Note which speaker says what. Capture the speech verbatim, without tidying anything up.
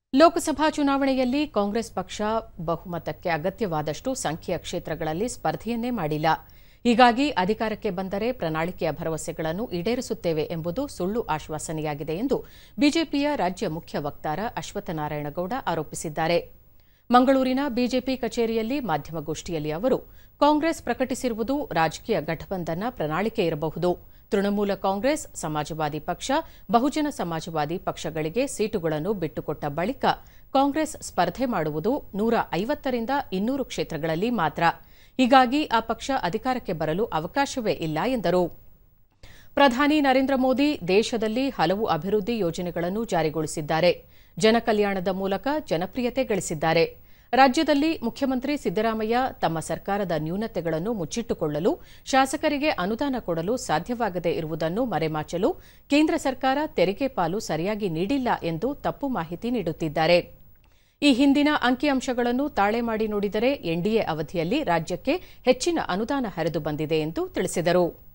Speaker 1: ಲೋಕಸಭಾ ಚುನಾವಣೆಯಲ್ಲಿ ಕಾಂಗ್ರೆಸ್ ಪಕ್ಷ ಬಹುಮತಕ್ಕೆ ಅಗತ್ಯವಾದಷ್ಟು ಸಂಖ್ಯೆಯ ಕ್ಷೇತ್ರಗಳಲ್ಲಿ ಸ್ಪರ್ಧೆಯನ್ನೇ ಮಾಡಿಲ್ಲ. ಹೀಗಾಗಿ ಅಧಿಕಾರಕ್ಕೆ ಬಂದರೆ ಪ್ರಣಾಳಿಕೆಯ ಭರವಸೆಗಳನ್ನು ಈಡೇರಿಸುತ್ತೇವೆ ಎಂಬುದು ಸುಳ್ಳು ಆಶ್ವಾಸನೆಯಾಗಿದೆ ಎಂದು ಬಿಜೆಪಿಯ ರಾಜ್ಯ ಮುಖ್ಯ ವಕ್ತಾರ ಅಶ್ವತ್ಥನಾರಾಯಣಗೌಡ ಆರೋಪಿಸಿದ್ದಾರೆ. ಮಂಗಳೂರಿನ ಬಿಜೆಪಿ ಕಚೇರಿಯಲ್ಲಿ ಮಾಧ್ಯಮಗೋಷ್ಠಿಯಲ್ಲಿ ಅವರು, ಕಾಂಗ್ರೆಸ್ ಪ್ರಕಟಿಸಿರುವುದು ರಾಜಕೀಯ ಘಟಬಂಧನ ಪ್ರಣಾಳಿಕೆ ಇರಬಹುದು. ತೃಣಮೂಲ ಕಾಂಗ್ರೆಸ್, ಸಮಾಜವಾದಿ ಪಕ್ಷ, ಬಹುಜನ ಸಮಾಜವಾದಿ ಪಕ್ಷಗಳಿಗೆ ಸೀಟುಗಳನ್ನು ಬಿಟ್ಟುಕೊಟ್ಟ ಬಳಿಕ ಕಾಂಗ್ರೆಸ್ ಸ್ಪರ್ಧೆ ಮಾಡುವುದು ನೂರ ಐವತ್ತರಿಂದ ಇನ್ನೂರು ಕ್ಷೇತ್ರಗಳಲ್ಲಿ ಮಾತ್ರ. ಹೀಗಾಗಿ ಆ ಪಕ್ಷ ಅಧಿಕಾರಕ್ಕೆ ಬರಲು ಅವಕಾಶವೇ ಇಲ್ಲ ಎಂದರು. ಪ್ರಧಾನಿ ನರೇಂದ್ರ ಮೋದಿ ದೇಶದಲ್ಲಿ ಹಲವು ಅಭಿವೃದ್ಧಿ ಯೋಜನೆಗಳನ್ನು ಜಾರಿಗೊಳಿಸಿದ್ದಾರೆ. ಜನಕಲ್ಯಾಣದ ಮೂಲಕ ಜನಪ್ರಿಯತೆ ಗಳಿಸಿದ್ದಾರೆ. ರಾಜ್ಯದಲ್ಲಿ ಮುಖ್ಯಮಂತ್ರಿ ಸಿದ್ದರಾಮಯ್ಯ ತಮ್ಮ ಸರ್ಕಾರದ ನ್ಯೂನತೆಗಳನ್ನು ಮುಚ್ಚಿಟ್ಟುಕೊಳ್ಳಲು, ಶಾಸಕರಿಗೆ ಅನುದಾನ ಕೊಡಲು ಸಾಧ್ಯವಾಗದೇ ಇರುವುದನ್ನು ಮರೆಮಾಚಲು ಕೇಂದ್ರ ಸರ್ಕಾರ ತೆರಿಗೆ ಪಾಲು ಸರಿಯಾಗಿ ನೀಡಿಲ್ಲ ಎಂದು ತಪ್ಪು ಮಾಹಿತಿ ನೀಡುತ್ತಿದ್ದಾರೆ. ಈ ಹಿಂದಿನ ಅಂಕಿಅಂಶಗಳನ್ನು ತಾಳೆ ಮಾಡಿ ನೋಡಿದರೆ ಎನ್ಡಿಎ ಅವಧಿಯಲ್ಲಿ ರಾಜ್ಯಕ್ಕೆ ಹೆಚ್ಚಿನ ಅನುದಾನ ಹರಿದು ಬಂದಿದೆ ಎಂದು ತಿಳಿಸಿದರು.